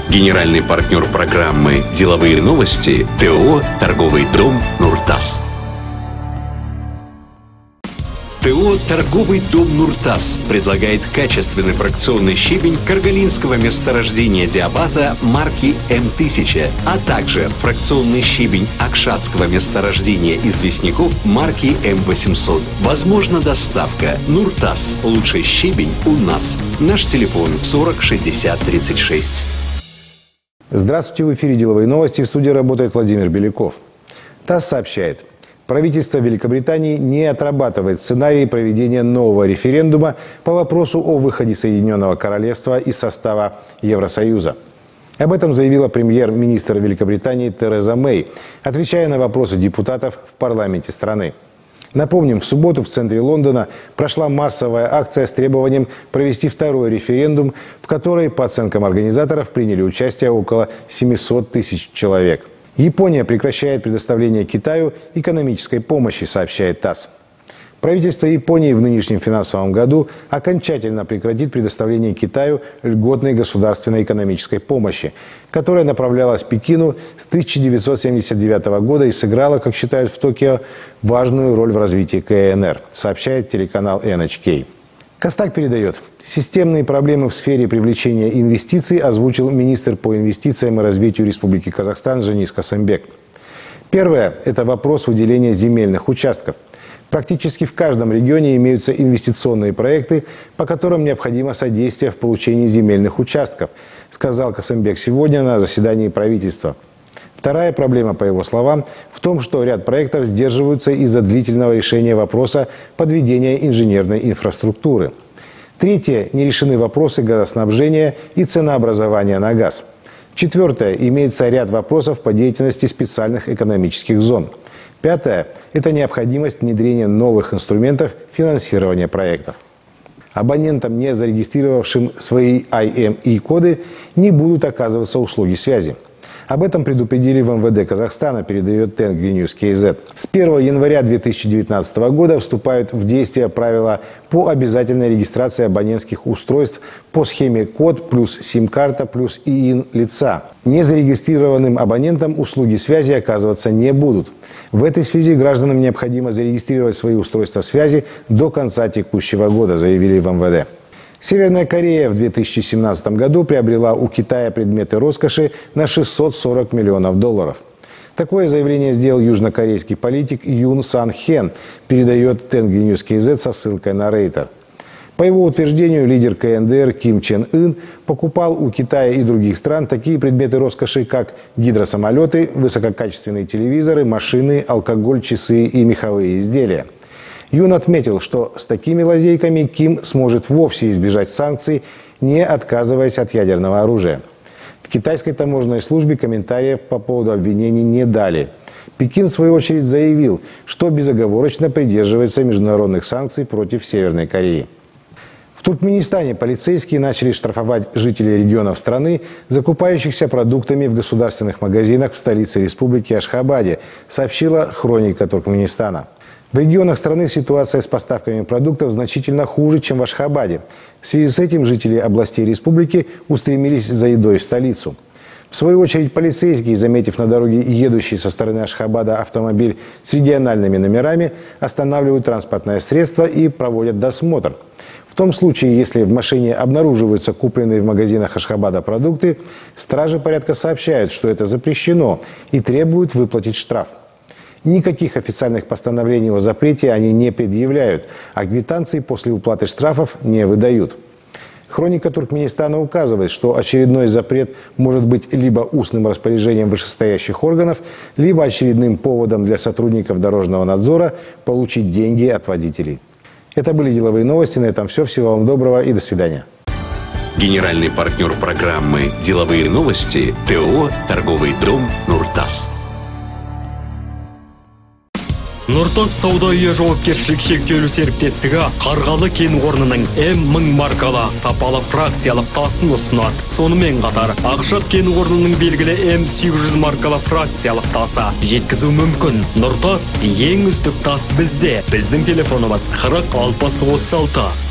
Генеральный партнер программы «Деловые новости» ТО «Торговый дом Нуртас». ТО «Торговый дом Нуртас» предлагает качественный фракционный щебень каргалинского месторождения диабаза марки М1000, а также фракционный щебень акшатского месторождения известняков марки М800. Возможна доставка. Нуртас. Лучший щебень у нас. Наш телефон 40 60 36. Здравствуйте, в эфире «Деловые новости», в студии работает Владимир Беляков. ТАСС сообщает, правительство Великобритании не отрабатывает сценарий проведения нового референдума по вопросу о выходе Соединенного Королевства из состава Евросоюза. Об этом заявила премьер-министр Великобритании Тереза Мэй, отвечая на вопросы депутатов в парламенте страны. Напомним, в субботу в центре Лондона прошла массовая акция с требованием провести второй референдум, в которой, по оценкам организаторов, приняли участие около 700 тысяч человек. Япония прекращает предоставление Китаю экономической помощи, сообщает ТАСС. Правительство Японии в нынешнем финансовом году окончательно прекратит предоставление Китаю льготной государственной экономической помощи, которая направлялась Пекину с 1979 года и сыграла, как считают в Токио, важную роль в развитии КНР, сообщает телеканал NHK. Костак передает. Системные проблемы в сфере привлечения инвестиций озвучил министр по инвестициям и развитию Республики Казахстан Женис Касымбек. Первое – это вопрос выделения земельных участков. Практически в каждом регионе имеются инвестиционные проекты, по которым необходимо содействие в получении земельных участков, сказал Касымбек сегодня на заседании правительства. Вторая проблема, по его словам, в том, что ряд проектов сдерживаются из-за длительного решения вопроса подведения инженерной инфраструктуры. Третье – не решены вопросы газоснабжения и ценообразования на газ. Четвертое – имеется ряд вопросов по деятельности специальных экономических зон. Пятое – это необходимость внедрения новых инструментов финансирования проектов. Абонентам, не зарегистрировавшим свои IMEI-коды, не будут оказываться услуги связи. Об этом предупредили в МВД Казахстана, передает Тенгри-Ньюс КЗ. С 1 января 2019 года вступают в действие правила по обязательной регистрации абонентских устройств по схеме код плюс сим-карта плюс ИИН лица. Незарегистрированным абонентам услуги связи оказываться не будут. В этой связи гражданам необходимо зарегистрировать свои устройства связи до конца текущего года, заявили в МВД. Северная Корея в 2017 году приобрела у Китая предметы роскоши на 640 миллионов долларов. Такое заявление сделал южнокорейский политик Юн Сан Хен, передает Тенгри-Ньюс КЗ со ссылкой на Рейтер. По его утверждению, лидер КНДР Ким Чен Ын покупал у Китая и других стран такие предметы роскоши, как гидросамолеты, высококачественные телевизоры, машины, алкоголь, часы и меховые изделия. Юн отметил, что с такими лазейками Ким сможет вовсе избежать санкций, не отказываясь от ядерного оружия. В китайской таможенной службе комментариев по поводу обвинений не дали. Пекин, в свою очередь, заявил, что безоговорочно придерживается международных санкций против Северной Кореи. В Туркменистане полицейские начали штрафовать жителей регионов страны, закупающихся продуктами в государственных магазинах в столице республики Ашхабаде, сообщила хроника Туркменистана. В регионах страны ситуация с поставками продуктов значительно хуже, чем в Ашхабаде. В связи с этим жители областей республики устремились за едой в столицу. В свою очередь полицейские, заметив на дороге едущий со стороны Ашхабада автомобиль с региональными номерами, останавливают транспортное средство и проводят досмотр. В том случае, если в машине обнаруживаются купленные в магазинах Ашхабада продукты, стражи порядка сообщают, что это запрещено, и требуют выплатить штраф. Никаких официальных постановлений о запрете они не предъявляют, а квитанции после уплаты штрафов не выдают. Хроника Туркменистана указывает, что очередной запрет может быть либо устным распоряжением вышестоящих органов, либо очередным поводом для сотрудников дорожного надзора получить деньги от водителей. Это были деловые новости. На этом все. Всего вам доброго и до свидания. Генеральный партнер программы «Деловые новости» ТО «Торговый дом Нуртас». Нуртас сауда үйі жауапкершілік шектеулі серіктестігі Қарғалы кен орнының М1000 маркалы сапалы фракциялық тасын ұсынады. Сонымен қатар, Ақшат кен орнының белгілі М800 маркалы фракциялық тасы жеткізу мүмкін. Нуртас ең үздік тас бізде. Біздің телефонымыз 40 60 36.